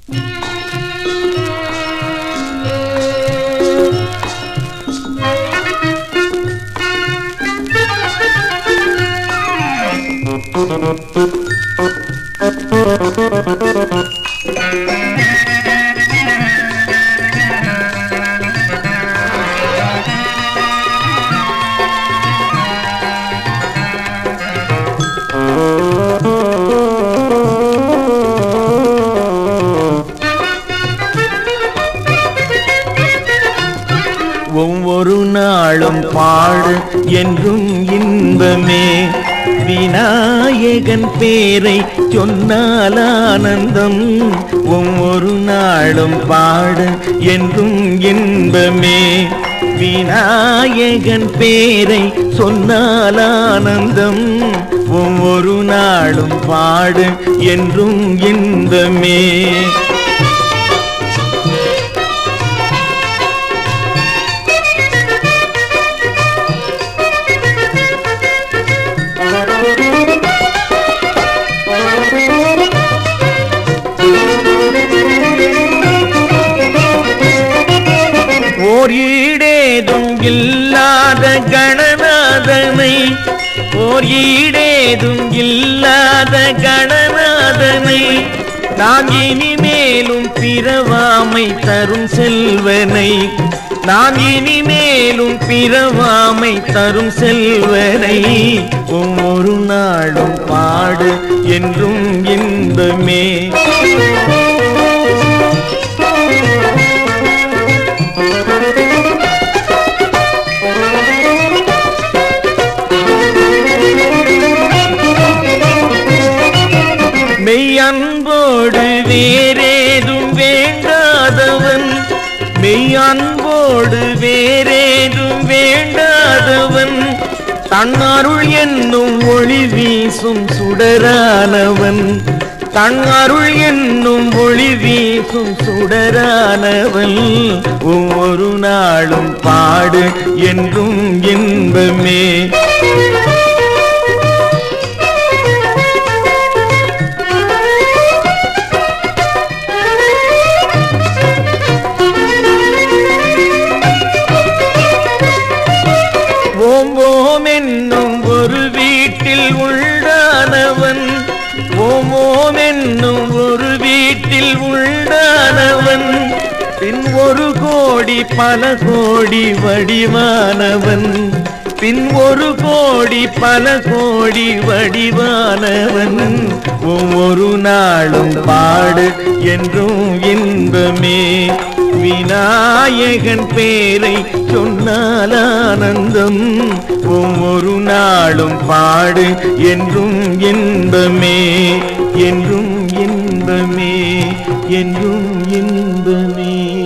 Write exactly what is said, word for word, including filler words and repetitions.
ஒவ்வொரு நாளும் பாடு என்றும் இன்பமே, விநாயகன் பேரை சொன்னால் ஆனந்தம். ஒவ்வொரு நாளும் பாடு என்றும் இன்பமே, விநாயகன் பேரை சொன்னால் ஆனந்தம். ஒவ்வொரு நாளும் பாடு என்றும் இன்பமே. ஓர் ஈடேதும் இல்லாத கணநாதனை, ஓர் ஈடேதும் இல்லாத கணநாதனை, நான் இனிமேலும் பிறவாமை தரும் செல்வனை, நான் இனிமேலும் பிறவாமை தரும் செல்வனை. ஒவ்வொரு நாளும் பாடு என்றும் இன்பமே. மெய்யன்போடு வேறேதும் வேண்டாதவன், மெய்யன்போடு வேறேதும் வேண்டாதவன், தன்னருள் என்னும் ஒளி வீசும் சுடரானவன், தன்னருள் என்னும் ஒளி வீசும் சுடரானவன். ஒவ்வொரு நாளும் பாடு என்றும் இன்பமே. ஓம் ஓம் என்னும் ஒரு வீட்டில் உள்ளானவன், ஓம் ஓம் என்னும் ஒரு வீட்டில் உள்ளானவன், பின் ஒரு கோடி பல கோடி வடிவானவன், பின் ஒரு கோடி பல கோடி வடிவானவன். ஒவ்வொரு நாளும் பாடு என்றும் இன்பமே, விநாயகன் பேரை சொன்னால் ஆனந்தம். ஒவ்வொரு நாளும் பாடு என்றும் இன்பமே, என்றும் இன்பமே, என்றும் இன்பமே.